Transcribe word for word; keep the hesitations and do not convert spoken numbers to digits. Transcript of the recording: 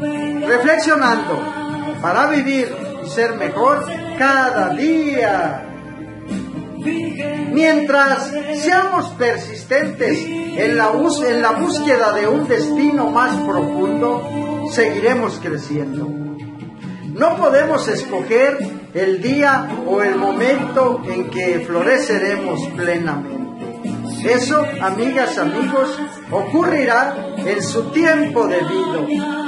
reflexionando para vivir y ser mejor cada día. Mientras seamos persistentes en la, bus en la búsqueda de un destino más profundo, seguiremos creciendo. No podemos escoger el día o el momento en que floreceremos plenamente. Eso, amigas, amigos, ocurrirá en su tiempo debido.